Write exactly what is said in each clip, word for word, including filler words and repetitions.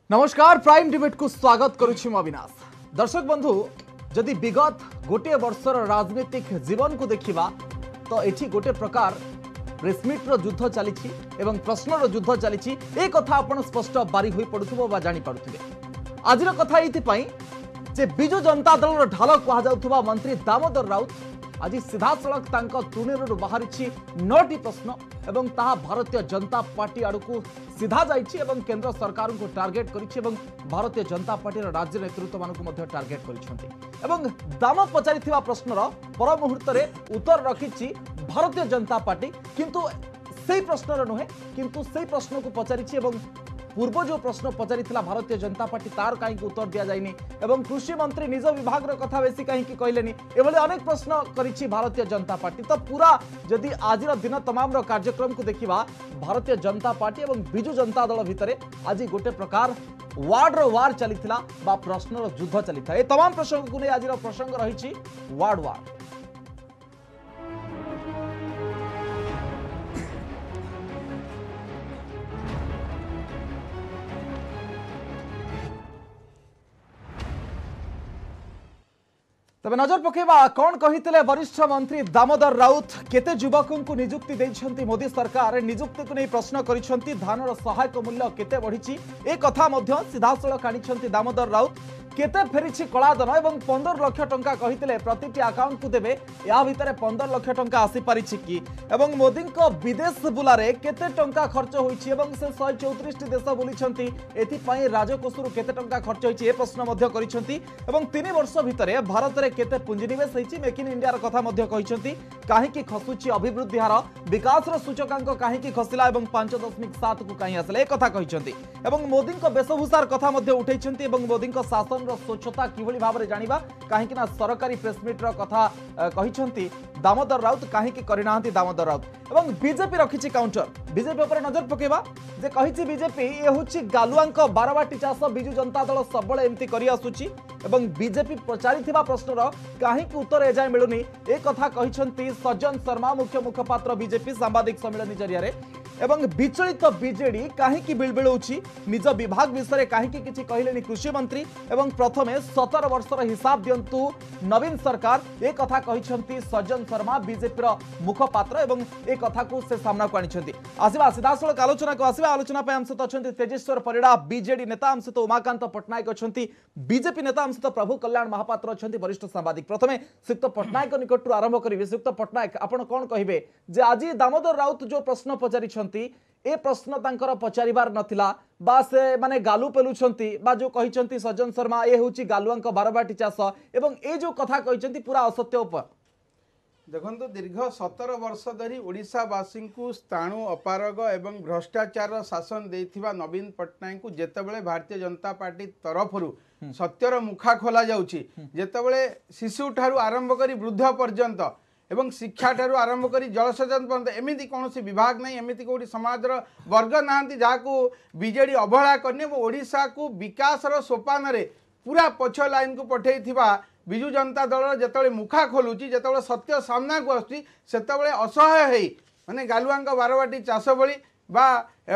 नमस्कार prime debate को स्वागत करुछि म अविनाश। दर्शक बंधु जदि विगत गोटे वर्षर राजनीतिक जीवन को देखिबा तो एठी गोटे प्रकार प्रेसमिट्र युद्ध चली एवं प्रश्नर युद्ध चली ए कथा आपण स्पष्ट बारी होई पडुथबो बा जानि पारुथिबे। आजिर कथा एथि जे बिजु जनता दल ढाल कहा जाउथबा मंत्री दामोदर राउत आज सीधा सड़क तांको तुणीर बाहरी नौटी प्रश्न एवं ताहा भारतीय जनता पार्टी आड़ को सीधा जाइछि एवं केंद्र सरकार को टार्गेट करिछि एवं भारतीय जनता पार्टी राज्य नेतृत्व मानकु मध्ये टार्गेट करिसेंति एवं दाम पचारिथिबा प्रश्नर पर मुहूर्त रे उत्तर रखिछि भारतीय जनता पार्टी किंतु सेही प्रश्नर नुहे किंतु सेही प्रश्न को पचारिछि एवं पूर्व जो प्रश्न पचारि भारतीय जनता पार्टी तार कहीं उत्तर दि जाइनि एवं कृषि मंत्री निज विभाग कथा बेसी कहीं कहलेनि एभली अनेक प्रश्न करिछि भारतीय जनता पार्टी। तो पूरा जदि आज दिन तमाम कार्यक्रम को देखिबा भारतीय जनता पार्टी एवं बिजु जनता दल भितर आज गोटे प्रकार वार्ड वार चलीथिला बा प्रश्नर युद्ध चलीथा। ए तमाम प्रसंग को आज प्रसंग रही वार्ड वार। तबे नजर पकेबा कौन कहितले वरिष्ठ मंत्री दामोदर राउत केते युवकों को नियुक्ति देइछंती मोदी सरकार नियुक्ति को नहीं प्रश्न करिछंती धानर सहायक मूल्य केते बढ़िछि ए कथा मध्य सीधासळख आनिछंती दामोदर राउत केते फेरिछि कलाधन एवं पंद्रह लाख टंका कहितले प्रतिटी अकाउंट को देबे या भितरे पंद्रह लाख टंका आसी पारिछि कि एवं मोदी को विदेश बुलारे केते टंका खर्च होइछि एवं से एक सौ चौंतीस टी देश बुलिछंती एथि पई राजकोषरु केते टंका खर्च होइछि ए प्रश्न मध्य करिछंती एवं तीन वर्ष भितरे भारत रे केते पुंजीनिवेश होइछि मेक इन इंडिया कथा मध्य कहिछंती काहे कि खसुछि अभिवृद्धि हार विकास रो सूचकांक काहे कि खसिला एवं पाँच दशमिक सात को काहे आसले ए कथा कहिछंती एवं मोदी को वेशभूषार कथा मध्य उठैछंती एवं मोदी को शासन स्वच्छता किभली भाबरे जानिबा काहे कि ना सरकारी प्रेसमिट्र कथा कहिछंती दामोदर राउत काहे कि करिनाहंती दामोदर राउत एवं बीजेपी रखिछि काउंटर बीजेपी ऊपर नजर पकेबा जे कहिछि बीजेपी ए होछि गालुआंक बारवाटी चाष बिजु जनता दल सबले एमती करि आसुछि एवं बीजेपी पचारिथिबा प्रश्नर काहे कि उत्तर एजाय मिलुनी ए कथा कहिछंती सज्जन शर्मा मुख्य मुखपात्र बीजेपी सांबादिक सम्मेलन जरिया एवं विचलित बीजेडी काहे कि बिलबिलौछि निज विभाग विषय काहे कि किछि कहलेनी कृषि मंत्री एवं प्रथमे सतर वर्षर हिसाब दियंतु नवीन सरकार ए कथा कहिछंती सज्जन शर्मा बीजेपी मुखपात्र एवं ए कथा को से सामना को आनिछंती। आसीबा सीधासळख आलोचना को आसीबा आलोचना पे हम सहित अछंती तेजेश्वर परिडा बीजेडी नेता हम सहित उमाकांत पटनायक अछंती बीजेपी नेता हम सहित प्रभु कल्याण महापात्र अछंती वरिष्ठ सांबादिक। प्रथमे श्रीयुक्त पटनायक निकट आरंभ करिवे। श्रीयुक्त पटनायक आपण कोन कहिबे जे आज दामोदर राउत जो प्रश्न पचारि ए प्रश्न तांकर पचारिबार नथिला बा से माने गालू पेलुछंती बा जो कहिछंती सज्जन शर्मा ए होची गालुआंक बारबाटी चाष एवं ए जो कथा कहिछंती पूरा असत्य उपर देखो दीर्घ सतर वर्ष धरी ओडिशावासी को स्ताणु अपारग एवं भ्रष्टाचार शासन देथिबा नवीन पटनायक को जेतेबेले भारतीय जनता पार्टी तरफरु सत्यर मुखा खोला जाउची जेतेबेले शिशु ठारू आरंभ करी वृद्ध पर्यंत एवं शिक्षा ठारू आरंभ करी जलसेचन पर्यंत एमिति कौनसी विभाग नहीं एमिति कोठी समाजर वर्ग नांती जाकू बीजेडी अवहेला करने वो ओडिशा को विकास रो सोपान रे पूरा पछ लाइन को पठेइथिबा बिजु जनता दल जेतबेले मुखा खोलुची जेतबेले सत्य सामना को आसी सेतबेले असहाय हेई माने गालुआंक बारवाटी चाष बळी बा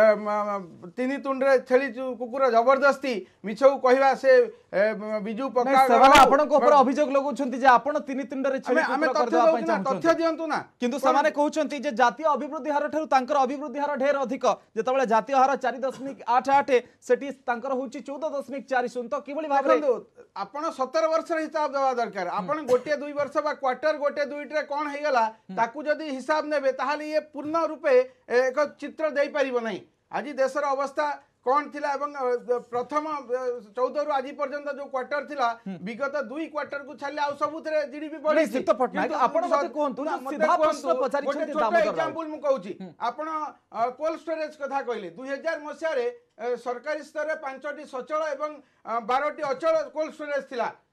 तीन तुंडे छेली कुकुर जबरदस्ती मिछ कहवा से बिजु पक्का आपण को ऊपर अभियोग लगाउछंती जे आपण तीन तुंडे छेली कुकुर कर देबा पई चाहछंती तथ्य दियंतु ना किंतु समाने कहउछंती जे जातीय अभिवृद्धि हार ठारू तांकर अभिवृद्धि हार ढेर अधिक जेतबेले जातीय हार चार दशमिक आठ आठ सेठी तांकर होची चौदह दशमिक चार शून्य तो किबळी भाबरे आपण सतर वर्ष हिसाब देवा दरकार आपण गोटे दुई वर्ष बा क्वार्टर गोटे दुईटे कोन हे गला ताकू जदी हिसाब नेबे ताहाले ये पूर्ण रूपे एक चित्र देई परिबो नहीं। आज देशर अवस्था कौन थिला एवं प्रथम चौदह रु आज पर्यंत जो क्वार्टर थिला विगत दुई क्वार्टर को छाले आ सबुतरे जीडीपी बढ़ी सिक्त पटनायक आपण मते कोंतु सीधा प्रश्न पचारि छथि दामोदर एग्जांपल मु कहूची आपण कोल्ड स्टोरेज कथा कहले दो हज़ार मसिया रे सरकारी स्तर रे पांचटी सचल एवं बारह टी अचल कोल्ड स्टोरेज थिला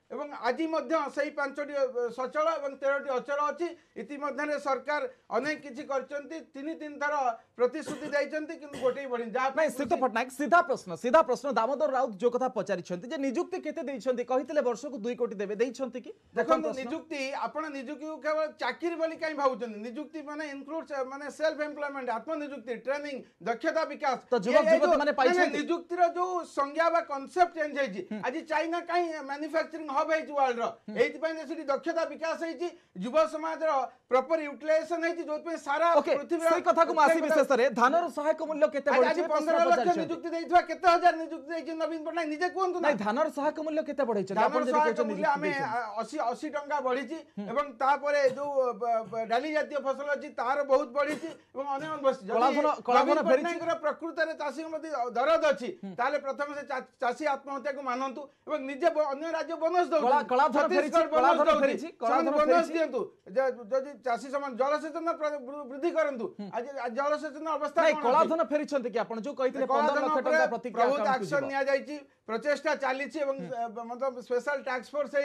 এবং আজি মধ্য সেই পাঁচটি সচল এবং তেরোটি অচল অছি ইতিমধ্যে সরকার অনেক কিছু করছেন তিন তিন থর প্রতিশ্রুতি দিয়েছেন কিন্তু গোটে বড়ি যা নাই শ্রীত পটনাयक सीधा प्रश्न सीधा प्रश्न दामोदर राउत जो कथा पचारिछंती जे नियुक्ति केते देइछंती कहितले वर्ष को दो कोटी देबे देइछंती कि देखो नियुक्ति आपण नियुक्ति को केवल चाकरी बोली कहीं भावुछन नियुक्ति माने इंक्लूड माने सेल्फ एम्प्लॉयमेंट आत्मनियुक्ति ट्रेनिंग दक्षता विकास तो युवक युवती माने पाइछंती नियुक्ति रो जो संज्ञा बा कांसेप्ट चेंज हेजी आज चाइना कहीं मैन्युफैक्चरिंग हब हेजी वर्ल्ड रो एथि पय सेठी दक्षता विकास हेजी युवा समाज रो प्रॉपर यूटिलाइजेशन हेजी जो पे सारा पृथ्वी रो सेही कथा को मासी विशेष रे धानर सहायक मूल्य केते बढ़ी आज पंद्रह लाख नियुक्ति देइथवा केते हजार नियुक्ति देइछ नवीन पटनायक निजे कोंतु नै धानर सहायक मूल्य केते बढ़ी छै आपण जदि कहछन मूल्य हमें अस्सी अस्सी टंका बढ़ी छि एवं तापरे जो डाली जातीय फसल अछि तार बहुत बढ़ी छि एवं अनेक बस कलाधन कलाधन फेरी छि प्रकृत रे चासी मध्ये दरद अछि ताले प्रथम से चासी आत्महत्या को मानंतु एवं निजे अन्य राज्य बोनस दउ कलाधन फेरी छि कलाधन फेरी छि कलाधन बोनस दियंतु जदि चासी समान जलसेचन वृद्धि करंतु आज जलसेचन अवस्था नै कलाधन फेरी छंती कि आपण जो कहितले पंद्रह लाख टका प्रतिक्रिया बहुत एक्शन निया जाइछि प्रचेष्टा चली मतलब स्पेशल टास्क फोर्स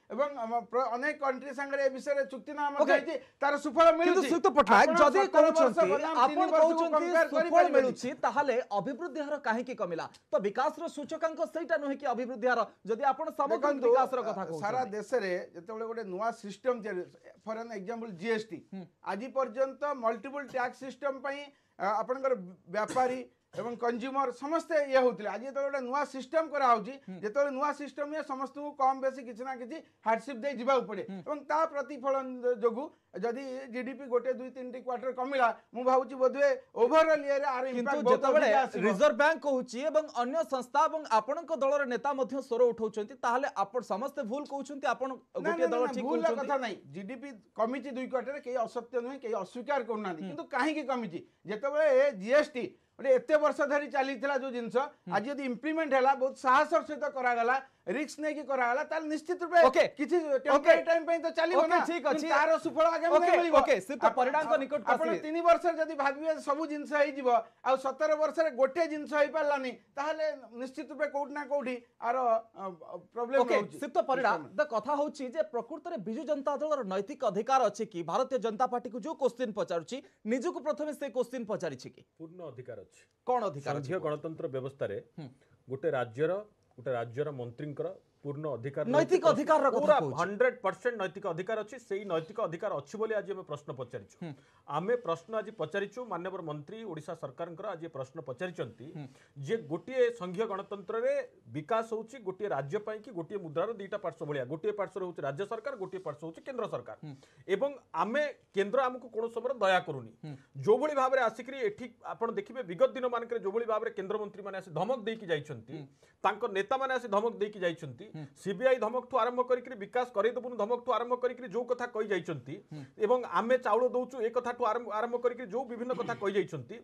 अनेक कंट्री संगे ए विषय चुक्तिनामा जाइछि तार सुफल मिलुछि सुत पटनायक जदि कहउछंती आपण कहउछंती सुफल मिलुछि ताहाले अभिवृद्धि हार काहे कि कमिला तो विकास रो सूचकांक सेटा नहे कि अभिवृद्धि हार जदि आपण समग्र विकास रो कथा कहउछंती सारा देश रे जतबेले गोटे नुवा system for an example GST आजि पर्यंत मल्टीपल टैक्स सिस्टम पई आपनकर व्यापारी एवं कंज्यूमर समस्ते ये होतिले आज तो गोटे नुआ सिस्टम करा होची जेतले नुआ सिस्टम ये समस्त को कम बेसी किछ ना किछ हार्डशिप दे जिबा पड़े एवं ता प्रतिफलन जोगु जदि जीडीपी गोटे दुई तीन टी क्वार्टर कमिला मु भाउची बोधवे ओवरऑल ये रे आर इंपैक्ट बहुत बडे रिजर्व बैंक कहउची एवं अन्य संस्था एवं आपनक दलर नेता मध्ये स्वर उठाउछंती ताहाले आपण समस्त भूल कहउछंती आपण गोटे दल ठीक भूल कथा नाही जीडीपी कमिची दुई क्वार्टर के असत्य नहीं के अस्वीकार करना किंतु काहे की कमिची जेतबे जीएसटी एते वर्ष धरी चली जो जिनस आज यदि इम्प्लीमेंट है बहुत साहस सहित करागला रिस्क नहीं करागला ताल निश्चित रूपे ओके किछि टेम्परेरी टाइम पे तो चलिबो ना ठीक अछि तार सुफल आगे मिलिबो ओके सित परिणाम को निकट आपण तीन वर्ष जदि भाबिबे सब जिनस होई जिवो आ सत्रह वर्ष रे गोटे जिनस होई पालानी ताहले निश्चित रूपे कोठ ना कोठी आरो प्रॉब्लम ओके सित परिणाम द कथा होची जे प्रकृत रे बिजु जनता दल रो नैतिक अधिकार अछि कि भारतीय जनता पार्टी को जो क्वेश्चन पचारुची निजु को प्रथमे से क्वेश्चन पचारि छी कि पूर्ण अधिकार अछि कोन अधिकार संघीय गणतंत्र व्यवस्था रे गोटे राज्यर गोटे राज्यर मंत्रींकर पूर्ण अधिकार नैतिक अधिकार रो कथा सौ प्रतिशत नैतिक अधिकार अछि सेही नैतिक अधिकार अछि बोली आज हम प्रश्न पचारिछु आमे प्रश्न आज पचारिछु माननीय मंत्री ओडिशा सरकारंकर आज प्रश्न पचारिचंती जे गोटे संघीय गणतंत्र रे विकास होउची गोटे राज्य पई कि गोटे मुद्रार दुईटा पार्श्व भलिया गोटे पार्श्व होउची राज्य सरकार गोटे पार्श्व होउची केंद्र सरकार एवं आमे केंद्र हमकु कोन समर दया करूनी जो भली भाबरे आसिकरी एठी आपण देखिबे विगत दिन मानकरे जो भली भाबरे केंद्र मंत्री माने आसी धमक देकी जाइछंती तांको नेता माने आसी धमक देकी जाइछंती सीबीआई धमक ठू आरंभ करिकरी विकास करे दबुन धमक ठू आरंभ करिकरी जो कथा कहि जाइछंती एवं आमे चाउल दउचु ए कथा ठू आरंभ आरंभ करिकरी जो विभिन्न कथा कहि जाइछंती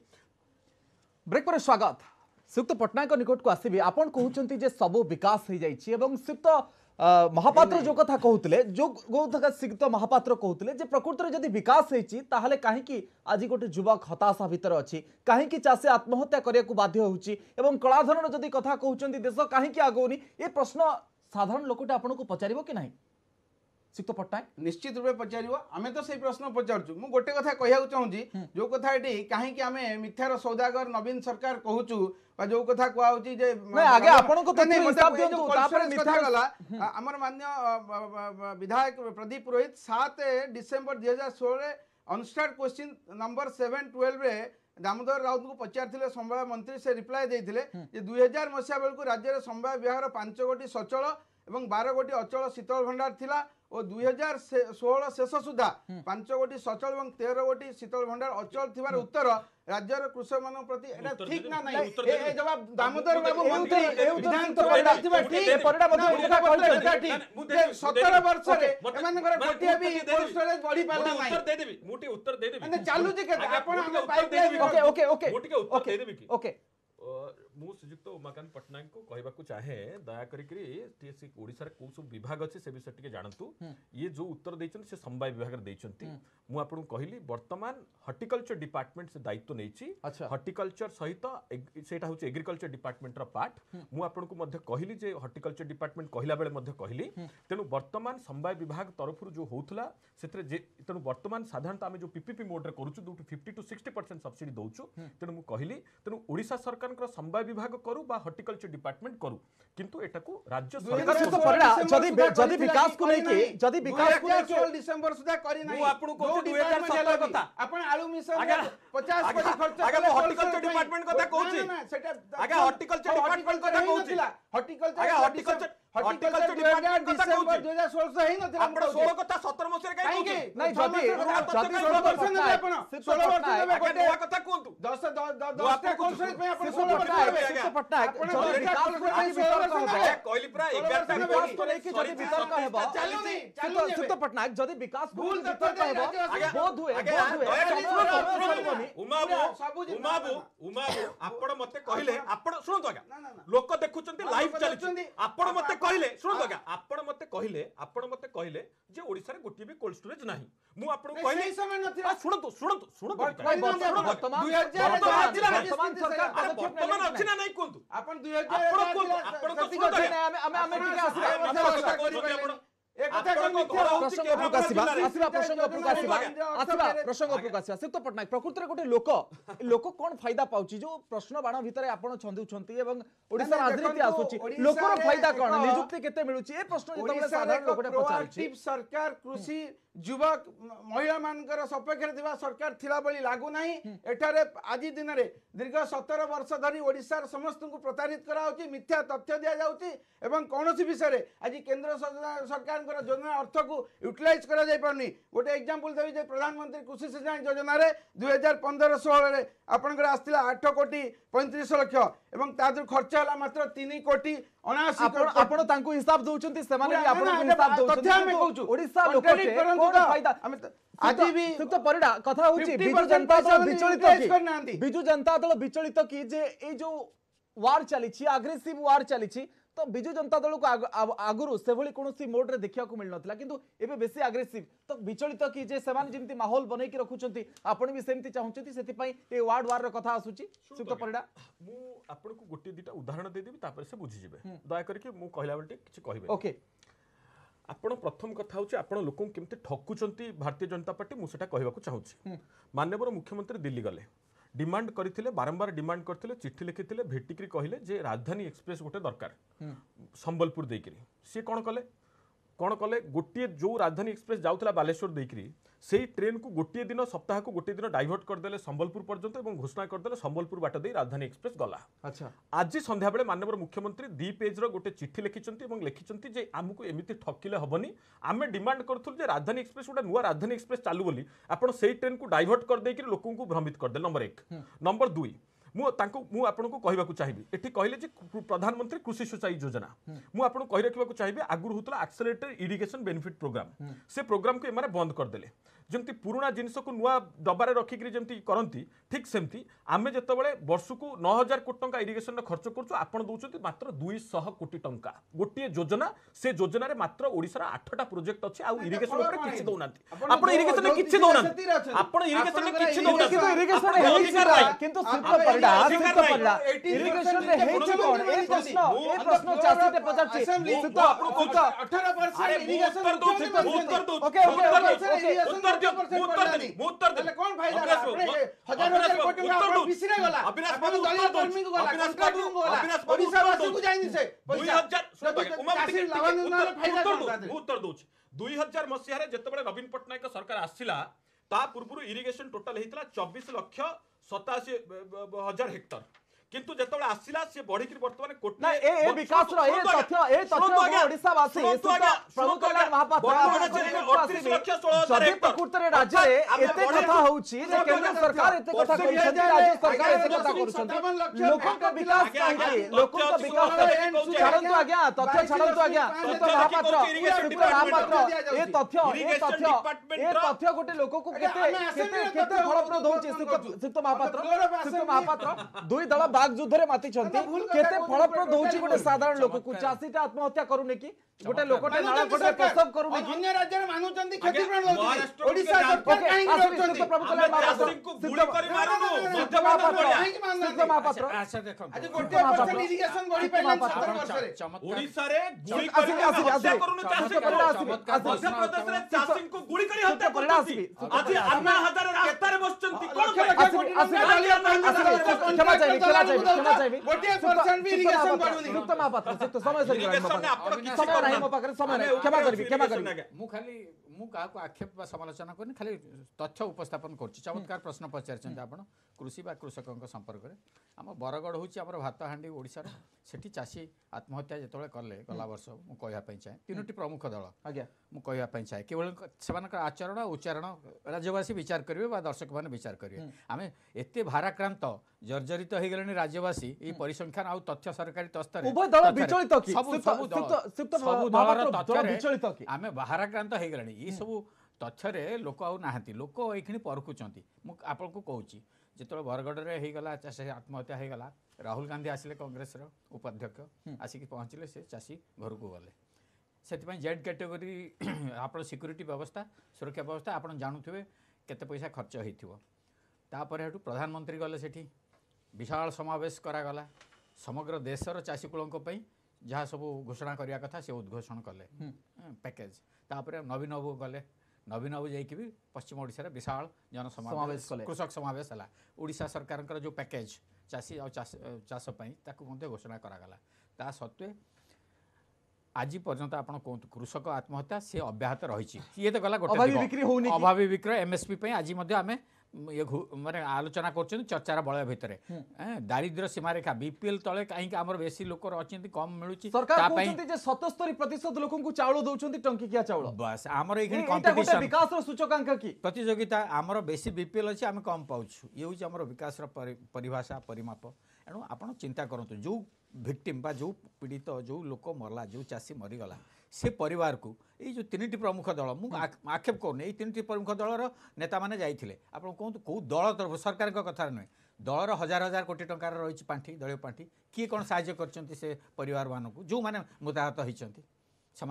ब्रेक पर स्वागत सुक्त पटनायक निकट को आसीबे आपण कहउचंती जे सब विकास हो जाइछि एवं सुक्त महापात्र जो कथा कहउतले जो गोधका सिक्त महापात्र कहउतले जे प्रकृति रे जदी विकास हेछि ताहाले काहे कि आज गोटे युवक हताशा भीतर अछि काहे कि चासे आत्महत्या करिया को बाध्य होउछि एवं कलाधन जदी कथा कहउचंती देश काहे कि आगोनी ए प्रश्न साधारण लोकटे आपन को पचारिबो कि नाही सिक्त पटनायक निश्चित रूपे पचारिबो आमे तो सही प्रश्न पचारछु मु गोटे कथा कहिया चाहूची जो कथा एटी काहे कि आमे मिथ्यार सौदागर नवीन सरकार कहूचु बा जो कथा कुआ होची जे नै आगे आपन को तथ्य हिसाब दियंतु तापर मिथ्या गला हमर माननीय विधायक प्रदीप पुरोहित सात डिसेंबर दो हज़ार सोलह अनस्टार्ट क्वेश्चन नंबर सात बारह रे दामोदर राउत को पचारथिले संभाव्य मंत्री से रिप्लाई देइथिले जे दो हज़ार मसिया बेल को राज्य रे संभाव्य विभाग पांच गोटी सचल एवं बारह गोटी अचल शीतल भंडार थिला और दो हज़ार सोलह शेष सुधा पांच गोटी सचल और तेरह गोटी शीतल भंडार अचल थिबार उत्तर राज्यर कृषक मान प्रति एटा ठीक ना नहीं ए जवाब दामोदर बाबू मंत्री विधान सभा थिबा ठीक ए परिडा मध्ये कथा कहले ठीक सत्रह वर्ष रे एमानकर गोटिया भी कोल्ड स्टोरेज बढ़ी पाला नहीं उत्तर दे देबी मुटी उत्तर दे देबी चालू जे आपण हम पाइप ओके ओके ओके मुटी के उत्तर दे देबी की ओके मु श्रीजुक्त उमाकांत पट्टनायक को कहवाक चाहे दया करी ओडिशा रे को सब विभाग अच्छे से विषय टिके जानतु ये जो उत्तर देइछन से समवाय विभाग रे देइछंती मु आपन कहली वर्तमान हॉर्टिकल्चर डिपार्टमेंट से दायित्व नेछि हॉर्टिकल्चर सहित सेटा होछि एग्रीकल्चर डिपार्टमेंट रा पार्ट मु आपन को मध्य कहली जे हॉर्टिकल्चर डिपार्टमेंट कहला बेले मध्य कहली तेनु वर्तमान समवाय विभाग तरफ जो होउथला सेतरे जे तेनु वर्तमान साधारणतः आमे जो पीपीपी मोड रे करूछु दुटू fifty to sixty percent subsidy दउछु तेनु मु कहली तेनु ओडिशा सरकार कर समवाय विभाग करू बा हॉर्टिकल्चर डिपार्टमेंट करू किंतु एटाकू राज्य सरकार तो परिणा जदी जदी विकास को लेके जदी विकास को लेके सोलह डिसेंबर सुधा करी नाही मु आपन को दो हज़ार सत्रह कथा आपण आलू मिशन पचास कोटी खर्च आगे हॉर्टिकल्चर डिपार्टमेंट कथा कहूची आगे हॉर्टिकल्चर डिपार्टमेंट कथा कहूची हॉर्टिकल्चर आगे हॉर्टिकल्चर हॉर्टिकल्चर डिपार्टमेंट कथा कहूची दो हज़ार सोलह ही नथिला आपण सोलह कथा सत्रह मसिया काई कहूची नहीं जदी जदी सोलह वर्ष ने आपण सोलह वर्ष ने आगे नवा कथा कहंतु दस दस टा कॉन्फ्रेंस में आपण सोलह वर्ष पट्टनायक पट्टनायक जदी विकास को लेके वितर्क होबो कहली प्रा ग्यारह टा विकास को लेके जदी वितर्क हेबो चालू सुत पट्टनायक जदी विकास को भूल वितर्क हेबो बोध हुए बोध हुए उमाबू उमाबू उमाबू आपण मते कहले आपण सुनतो आगा लोक देखुचंती लाइव चली आपण मते कहले सुनतो आगा आपण मते कहले आपण मते कहले जे ओडिसा रे गोटी भी कोल्ड स्टोरेज नाही मु आपण कहले सही समय नथिला सुनतो सुनतो सुनतो वर्तमान दो हज़ार वर्तमान सरकार वर्तमान अछि ना नाही कोंतु आपण दो हज़ार आपण आपण को सुनतो ଆମେ ଆମେ ଟିକେ ଆସିବା प्रसंग उपरक आसिबा आसिबा प्रसंग उपरक आसिबा आसिबा प्रसंग उपरक आसिबा सिक्त पट्टनायक प्रकृति गोटे लोक लोक कोन फायदा पाउची जो प्रश्न बाण भितर आपण छंदुछंती एवं ओडिसा राजनीति आसुची लोकर फायदा कोन नियुक्ति केते मिलुची ए प्रश्न जेतबे साधारण लोकटे पचारची सरकार कृषि युवक महिला मानकर सपेक्ष थिबा सरकार थिला बली लागू नाही एठारे आज दिन रे दीर्घ सत्रह वर्ष धरी ओडिसा समस्त को प्रतारित करा होची मिथ्या तथ्य दिया जाउची एवं कोनोसी विषय रे आज केंद्र सरकार योजना अर्थ को यूटिलाइज करा जाय परनी गोटे एग्जांपल देबी जे प्रधानमंत्री कृषि सिंचाई योजना रे दो हज़ार पंद्रह सोलह रे आपनकर आस्तिला आठ कोटी पैंतीस लाख एवं तादर खर्च होला मात्र तीन कोटी उनासी आपण आपण तांको हिसाब दउचंती से माने आपण हिसाब दउचंती हम कहूछु ओडिसा लोकटे कोन फायदा आज भी सुक्त परिडा कथा होची बिजु जनता दल विचलित की बिजु जनता दल विचलित की जे ए जो वार चली छी एग्रेसिव वार चली छी तो बिजु जनता दल को आगुरु से भली कोनोसी मोड रे देखिया को मिल नथला किंतु एबे बेसी एग्रेसिव तो विचलित की जे समान जेमती माहौल बनै की रखुचंती आपण भी सेमती चाहुचंती सेति पई ए वार्ड वार रे कथा आसुची सुक्त परिडा मु आपण को गोटे दिटा उदाहरण दे देबी तापर से बुझि जिवे दया करके मु कहला बेलटे किछि कहबे ओके आपण प्रथम कथा होची आपण लोकन केमते ठकुचंती भारतीय जनता पार्टी मु सेटा कहबा को चाहुची माननीय मुख्यमंत्री दिल्ली गले डिमांड करथिले बारंबार डिमांड करथिले चिट्ठी लिखिथिले भेटिकरी कहिले जे राजधानी एक्सप्रेस गोटे दरकार संबलपुर देकरी सी कोन कले कोन कले गोटे जो राजधानी एक्सप्रेस जाउतला बालेश्वर देकरी सेही ट्रेन को गोटे दिन सप्ताह को गोटे दिन डाइवर्ट करदेले संबलपुर पर्यंत एवं घोषणा करदेले संबलपुर बाट दे राजधानी एक्सप्रेस गला अच्छा आज संध्या बेले माननीय मुख्यमंत्री दी पेज रो गोटे चिट्ठी लिखिचंती एवं लिखिचंती जे हमकु एमिति ठकिले हबनी आमे डिमांड करथुल जे राजधानी एक्सप्रेस गोटे नुवा राजधानी एक्सप्रेस चालू बोली आपण सेही ट्रेन को डाइवर्ट कर देकरी लोकन को भ्रमित कर दे नंबर एक नंबर दुई मु तांको मु आपन को कहबा को चाहिबी एठी कहले जे प्रधानमंत्री कृषि सिंचाई योजना मु आपन कहि रखबा को चाहिबी आगुर होतला एक्सेलरेटेड इरिगेशन बेनिफिट प्रोग्राम से प्रोग्राम को एमाने बंद कर देले जमती पुराना जिनस को नुआ डबारे रखिक जमती करती ठीक सेमती आमे जेतबेले वर्ष को नौ हजार कोटी टंका इरिगेशन रे खर्च करछु आपण दउछथि मात्र दो सौ कोटी टंका गोटिए योजना से योजना रे मात्र ओडिसा रा आठटा प्रोजेक्ट अछि आ इरिगेशन ऊपर किछि दउनांती आपण इरिगेशन रे किछि दउनांती आपण इरिगेशन रे किछि दउनांती किंतु इरिगेशन रे हेछि किंतु सिद्ध परिडा सिद्ध परिडा इरिगेशन रे हेछि कोन ए प्रश्न ए प्रश्न चासी रे पचारछि सिद्ध आपण को अठारह परसेंट इरिगेशन उत्तर दो ओके ओके उत्तर दियो उत्तर दे उत्तर दे कौन फायदा हजार हजार कोटी टका बिसरे गला अविनाश बाबू दलित कर्मी को गला कॉन्ट्रैक्टर को गला ओडिसा वासी को जाइनी से दो हज़ार उमा फायदा उत्तर दोछ दो हज़ार मसिया रे जतबेले नवीन पटनायक सरकार आसिला ता पूर्व इरिगेशन टोटल हेतला चौबीस लाख सतासी हजार हेक्टर किंतु जेतबेले आसिला से बढ़ी कि वर्तमान कोटी ना ए ए विकास रो ए तथ्य ए तथ्य ओडिसा वासी प्रभु कल्याण महापात्र अड़तीस लाख सोलह हजार जदि प्रकृत रे राज्य रे एते कथा होउची जे केंद्र सरकार एते कथा कहिसथि राज्य सरकार एते कथा करूछथि लोकन का विकास काहे लोकन का विकास छाड़ंतु आज्ञा तथ्य छाड़ंतु आज्ञा सुत महापात्र सुत महापात्र ए तथ्य ए तथ्य ए तथ्य गोटे लोक को केते केते केते फलप्रद होउची सुत सुत महापात्र सुत महापात्र दुई दल बाग युद्ध माति केते फलप्रद होची गोटे साधारण लोक को चाषीटा आत्महत्या करूने कि गोटे लोकटे नाळ गोटे प्रसव करूने कि अन्य राज्य रे मानुचंती क्षतिपूरण लोक ओडिसा सरकार काहे सिद्ध प्रभु कल्याण महापात्र गुली करी मारनु सिद्ध महापात्र सिद्ध महापात्र अच्छा देखो आज गोटे परसेंट इरिगेशन बढी पाइलन सत्तर वर्ष रे ओडिसा रे गुली करी हत्या करूनु चाषी मध्य प्रदेश रे चाषी को गुली करी हत्या करती आज अन्ना हजार रास्ता रे बसचंती कोन क्षमा चाहिए क्षमा चाहिए क्षमा चाहिए गोटे परसेंट भी इरिगेशन बढुनी सिद्ध महापात्र सिद्ध समय सरी समय नहीं मो पाखरे समय नहीं क्षमा करबी क्षमा करबी मु खाली मु का को आक्षेप बा समालोचना करनी खाली तथ्य उपस्थापन करछि चमत्कार प्रश्न पचारछन आपण कृषि बा कृषकक संपर्क रे हम बरगढ़ होछि हमर भात हांडी ओडिसा रे सेठी चासी आत्महत्या जेतोले करले गला वर्ष मु कहया पई चाहे तीनोटी प्रमुख दल आज्ञा मु कहया पई चाहे केवल सेमानक आचरण उच्चारण राज्यवासी विचार करिवे बा दर्शक माने विचार करिवे आमे एते भाराक्रांत जर्जरित हो गलेनी राज्यवासी ए परिसंख्यान आ तथ्य सरकारी तस्तर उभय दल विचलित कि सब सब सिद्ध सब दलर तथ्य विचलित कि आमे भाराक्रांत हो गलेनी ए सब तथ्य रे लोक आउ नाहंती लोक एखिनी परखुचंती मु आपन को कहूची जेतोले बरगढ़ रे हे गला चासी आत्महत्या हे गला राहुल गांधी आसिले कांग्रेस रो उपाध्यक्ष आसिक पहुंचले से चासी घर को गले सेति जेड कैटेगरी आपण सिक्यूरिटी व्यवस्था सुरक्षा व्यवस्था आपण जानुथिबे केते पैसा खर्च हेतिबो तापर हेतु प्रधानमंत्री गले सेठी विशाल समावेश करा गला समग्र देशर चासी कुलंक पई जहाँ सब घोषणा करिया कथा से उद्घोषण कले पैकेज तापर नवीन बाबू गले नवीन बाबू जाइए भी पश्चिम ओडिशा रे विशाल जन समावेश कृषक समावेश है ओडिशा सरकार जो पैकेज चाषी और चाष घोषणा करागला ता सत्वे आज पर्यंत आप कहतु कृषक आत्महत्या सी अब्याहत रही ये तो गला गोटे अभावी बिक्री एमएसपी आज आम ये माने आलोचना कर चर्चार बलय भितर दारिद्र्य सीमारेखा बीपीएल तले कहीं आम बेसी लोक अच्छी कम मिलूँ सतस्तरी प्रतिशत लोक चाउल दौरान टंकिकिया चाउल बस आमर ये कंपटीशन विकास सूचकांक की प्रतियोगिता आमर बेसी बीपीएल अच्छी आम कम पाऊँ ये हूँ आम विकास परिभाषा परिमाप एणु आप चिंता करूँ जो भिक्टिम बा जो पीड़ित जो लोक मरला जो चाषी मरीगला से परिवार को ये जो तीन प्रमुख दल मु आक्षेप करूँ ये तीन प्रमुख दलर नेता मैंने जाइए आप कहतु कौ दल तरफ सरकार कथा नुहे दलर हजार हजार कोटी टंकार रही पांठी दलीय पांठी किए कौन साहाय्य कर से परिवार मानक जो मैंने मुताहत होती से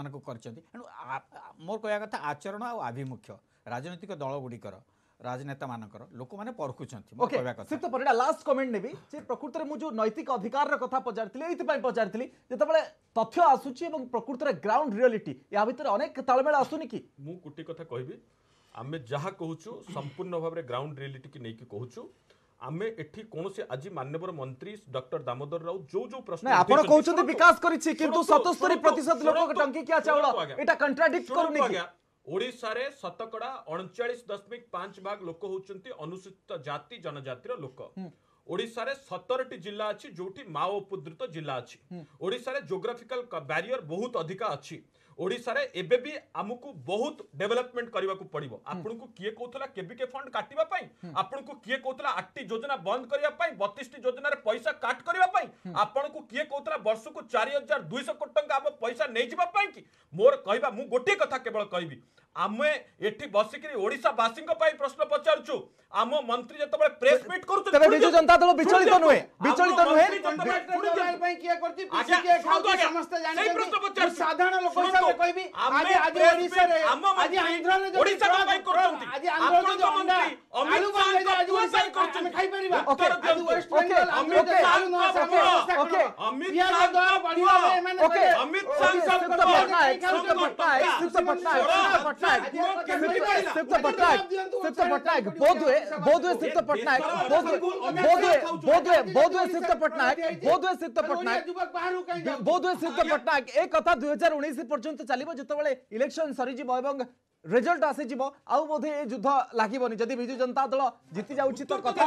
मोर कहया कथा आचरण और आभिमुख्य राजनीतिक दल गुड़िकर राजनेता मानकर लोक मैंने परखुंट सिद्ध परिडा लास्ट कमेंट नेबी जे प्रकृत रे मु जो नैतिक अधिकार कथा पचारथिले एथि पई पचारथिली जेतबेले तथ्य आसुची एवं प्रकृत रे ग्राउंड रियलिटी या भितर अनेक तालमेल आसुनी कि मु कुटी कथा कहबी आमे जहा कहूछु संपूर्ण भाव रे ग्राउंड रियलिटी की नै कि कहूछु आमे एठी कोनोसे आज माननीय मंत्री डॉक्टर दामोदर राउत जो जो प्रश्न नै आपण कहउछन्ती विकास करिछि किंतु सतहत्तर प्रतिशत लोक टंकी किया चाउल एटा कंट्राडिक्ट करूनी कि ओडिशा रे शतकड़ा उनचालीस दशमिक पांच भाग लोक होचंती अनुसूचित जाति जनजातिर लोक ओडिशा रे सत्रह टी जिला अछि जोठी माओ उपद्रुत जिला अछि ओडिशा रे जियोग्राफिकल बैरियर बहुत अधिका अछि ओडिशा रे एबे भी हमकु बहुत डेवलपमेंट करबा को पड़िबो आपन को किए कहतला केबी के फंड काटिबा पई आपन को किए कहतला आठ योजना बंद करिया पई बत्तीस टी योजना रे पैसा काट करिया पई आपन को किए कहतला वर्ष को चार हजार दो सौ कोटी टंका हम पैसा नै जिबा पई कि मोर कहबा मु गोटे कथा केवल कहबी आमे एठी बसिकरी ओडिशा वासिंग पई प्रश्न पचारछु आम मंत्री जतबे प्रेस मीट करू तबे बिजु जनता दल विचलित नुहे विचलित नुहे पई किया करती पीसी के खाउ समस्त जाने के साधारण लोक हिसाब कहबी आज आज ओडिशा रे आज आंध्र रे ओडिशा पई करछंती आज आंध्र रे अंडा आलू बांगे आज ओडिशा करछंती मैं खाइ परिबा आज वेस्ट बंगाल अमित आलू न व्यवस्था ओके अमित शाह द्वारा बढ़िया माने ओके अमित शाह सब पटनायक सब पटनायक सब पटनायक सिद्ध पटनायक सिद्ध पटनायक बोधवे बोधवे सिद्ध पटनायक बोधवे बोधवे बोधवे सिद्ध पटनायक बोधवे सिद्ध पटनायक बोधवे सिद्ध पटनायक एक कथा दुई हजार उन्नीस पर्यंत चलिबो जतबेले इलेक्शन सरी जिवो एवं रिजल्ट आसी जिवो आउ बोधे ए युद्ध लागिबोनी जदि बिजु जनता दल जीति जाउछि तो कथा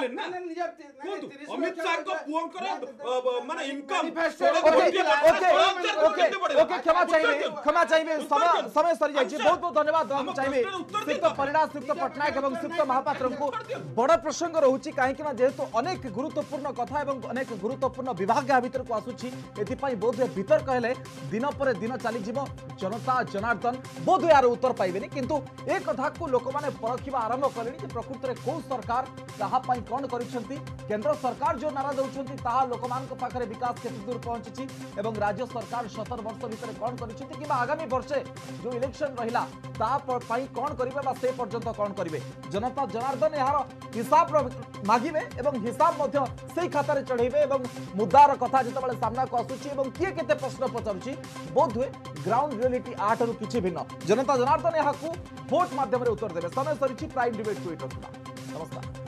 अमित शाह को पुओंकर माने income okay okay okay okay क्षमा चाहिए क्षमा चाहिए समय समय सरी जाइछि बहुत बहुत धन्यवाद हम चाहिए सिद्ध परिडा सिद्ध पटनायक एवं सिद्ध महापात्र को बड़ प्रसंग रहुछि काहे कि जेहेतु अनेक गुरुत्वपूर्ण कथा एवं अनेक गुरुत्वपूर्ण विभाग या भीतर को आसुछि एथि पई बोध भीतर कहले दिन पर दिन चली जिवो जनता जनार्दन बोध यार उत्तर पाइबेनी किंतु ए कथा को लोक माने परखिबा आरंभ कलेनी जे प्रकृत रे को सरकार कहा पई कोन करिसंती केंद्र सरकार जो नारा दउछंती ता लोक मान को पाखरे विकास केते दूर पहुंचीची एवं राज्य सरकार सतर वर्ष भीतर कोन करिसंती कि आगामी वर्षे जो इलेक्शन रहिला ता पई कोन करिवे बा से पर्यंत कोन करिवे जनता जनार्दन यार हिसाब मागिबे एवं हिसाब मध्य सेही खाता रे चढ़ेबे एवं मुद्दार कथा जतबेले सामना को आसुची एवं किए केते प्रश्न पचारुची बोध हुए ग्राउंड रियलिटी आठ रु किछि भिन्न जनता जनार्दन याकू वोट माध्यम रे उत्तर देबे समय सरिछि प्राइम डिबेट ट्विटर नमस्कार।